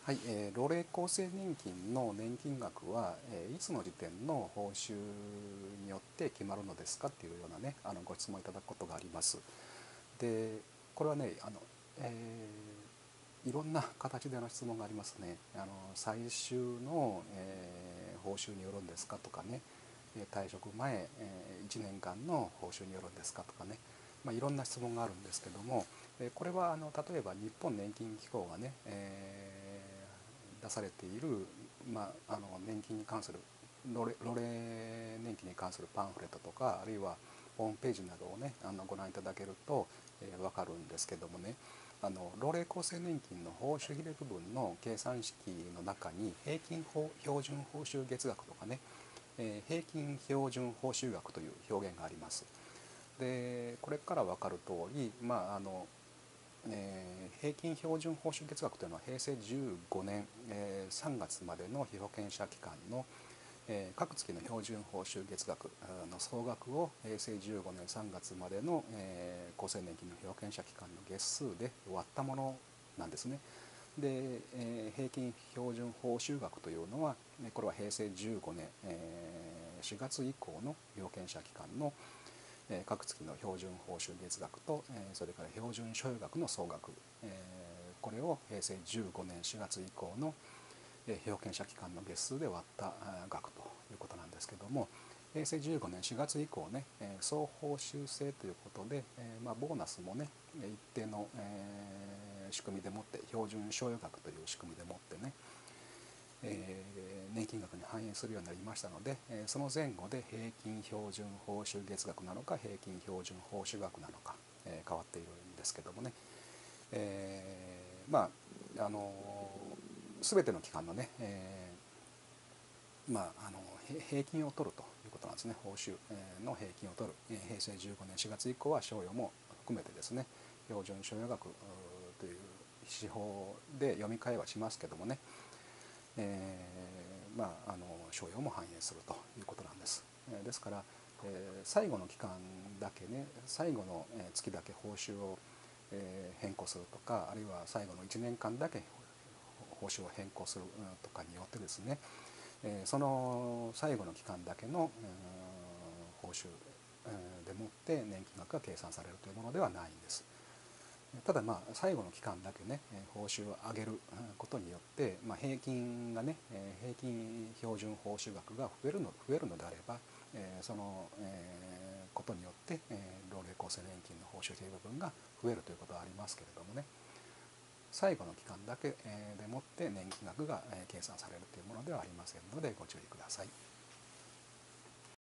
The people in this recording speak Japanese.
はい、老齢厚生年金の年金額は、いつの時点の報酬によって決まるのですかっていうようなね、ご質問いただくことがあります。で、これはね、いろんな形での質問がありますね。最終の、報酬によるんですかとかね、退職前、1年間の報酬によるんですかとかね、いろんな質問があるんですけども、これは例えば日本年金機構がね、出されている、年金に関する老齢年金に関するパンフレットとか、あるいはホームページなどをねご覧いただけると、分かるんですけどもね、老齢厚生年金の報酬比例部分の計算式の中に平均標準報酬月額とかね、平均標準報酬額という表現があります。でこれから分かる通り、平均標準報酬月額というのは平成15年、3月までの被保険者期間の、各月の標準報酬月額の総額を平成15年3月までの、厚生年金の被保険者期間の月数で割ったものなんですね。で、平均標準報酬額というのはこれは平成15年、4月以降の被保険者期間の各月の標準報酬月額とそれから標準所有額の総額、これを平成15年4月以降の被保険者期間の月数で割った額ということなんですけども、平成15年4月以降ね、総報酬制ということで、ボーナスもね一定の仕組みでもって標準所有額という仕組みでもってね、年金額に反映するようになりましたので、その前後で平均標準報酬月額なのか平均標準報酬額なのか、変わっているんですけどもね、全ての期間のね、平均を取るということなんですね。報酬の平均を取る、平成15年4月以降は賞与も含めてですね、標準所有額という手法で読み替えはしますけどもね、賞与も反映するということなんです。ですから、最後の期間だけね、最後の月だけ報酬を変更するとか、あるいは最後の1年間だけ報酬を変更するとかによってですね、その最後の期間だけの報酬でもって年金額が計算されるというものではないんです。ただ最後の期間だけね報酬を上げることによって、平均がね平均標準報酬額が増えるのであれば、そのことによって老齢厚生年金の報酬という部分が増えるということはありますけれどもね、最後の期間だけでもって年金額が計算されるというものではありませんのでご注意ください。